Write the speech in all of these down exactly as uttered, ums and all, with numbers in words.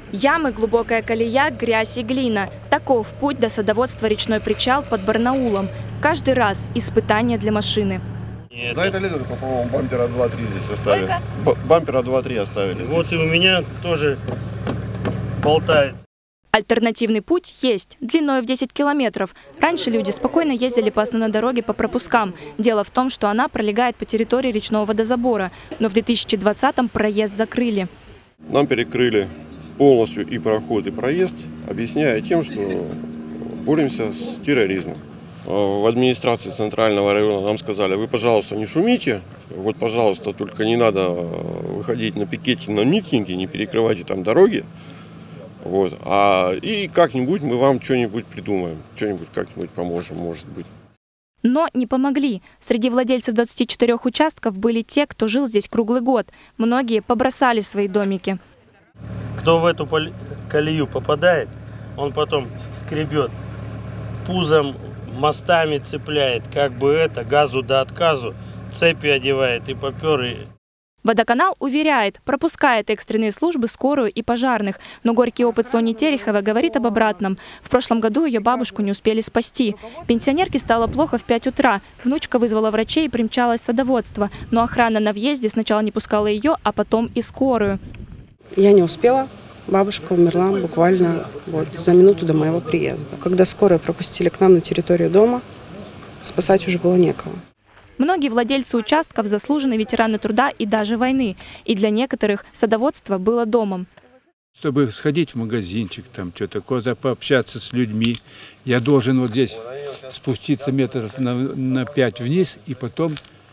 Ямы, глубокая колея, грязь и глина. Таков путь до садоводства «Речной причал» под Барнаулом. Каждый раз испытание для машины. Нет. За это лето, по-моему, бампера два-три здесь оставили. Бампера два-три оставили. Вот здесь. И у меня тоже болтается. Альтернативный путь есть, длиной в десять километров. Раньше люди спокойно ездили по основной дороге по пропускам. Дело в том, что она пролегает по территории речного водозабора. Но в две тысячи двадцатом проезд закрыли. Нам перекрыли полностью и проход, и проезд, объясняя тем, что боремся с терроризмом. В администрации Центрального района нам сказали: вы, пожалуйста, не шумите, вот, пожалуйста, только не надо выходить на пикете, на митинги, не перекрывайте там дороги. Вот. А, и как-нибудь мы вам что-нибудь придумаем, что-нибудь как-нибудь поможем, может быть. Но не помогли. Среди владельцев двадцати четырёх участков были те, кто жил здесь круглый год. Многие побросали свои домики. Кто в эту колею попадает, он потом скребет пузом, мостами цепляет, как бы это, газу до отказу, цепи одевает и попер. И... Водоканал уверяет, пропускает экстренные службы, скорую и пожарных. Но горький опыт Сони Тереховой говорит об обратном. В прошлом году ее бабушку не успели спасти. Пенсионерке стало плохо в пять утра. Внучка вызвала врачей и примчалась в садоводство. Но охрана на въезде сначала не пускала ее, а потом и скорую. Я не успела. Бабушка умерла буквально вот, за минуту до моего приезда. Когда скорую пропустили к нам на территорию дома, спасать уже было некого. Многие владельцы участков – заслуженные ветераны труда и даже войны. И для некоторых садоводство было домом. Чтобы сходить в магазинчик, там что-то, куда пообщаться с людьми, я должен вот здесь спуститься метров на, на пять вниз и потом,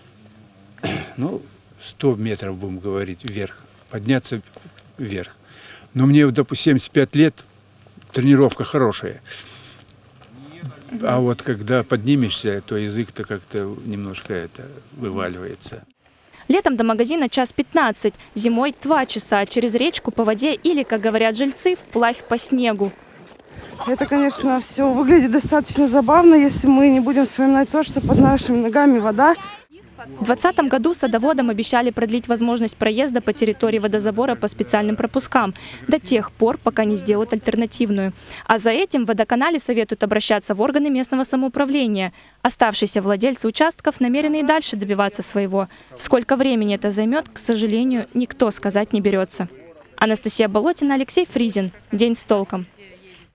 ну, сто метров, будем говорить, вверх, подняться вверх. Но мне, допустим, семьдесят пять лет, тренировка хорошая. А вот когда поднимешься, то язык-то как-то немножко это вываливается. Летом до магазина час пятнадцать, зимой два часа через речку по воде или, как говорят жильцы, вплавь по снегу. Это, конечно, все выглядит достаточно забавно, если мы не будем вспоминать то, что под нашими ногами вода. В двадцатом году садоводам обещали продлить возможность проезда по территории водозабора по специальным пропускам до тех пор, пока не сделают альтернативную. А за этим в водоканале советуют обращаться в органы местного самоуправления. Оставшиеся владельцы участков намерены и дальше добиваться своего. Сколько времени это займет, к сожалению, никто сказать не берется. Анастасия Болотина, Алексей Фризин. День с толком.